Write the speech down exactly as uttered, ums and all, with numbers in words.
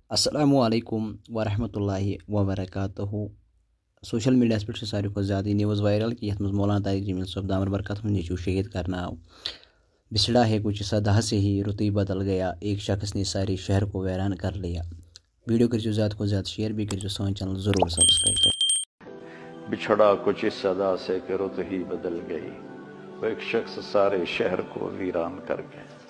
अस्सलामुअलैकुम वरहमतुल्लाहि वबरकातुहू। Social media पे सारे को ज़्यादा न्यूज़ वायरल कि यथ मौलाना तारिक जमील साहब दामर बरकत नीचू शहीद करना बिछड़ा है कुछ सदा से ही रुतई बदल गया, एक शख्स ने सारे शहर को वैरान कर लिया। वीडियो कर ज़्यादा को ज़्यादा शेयर भी कर सोन चैनल ज़रूर सब्सक्राइब करें। बिछड़ा कुछ इस सदा से कि रुत ही बदल गई, वो एक शख्स सारे शहर को वीरान कर गया।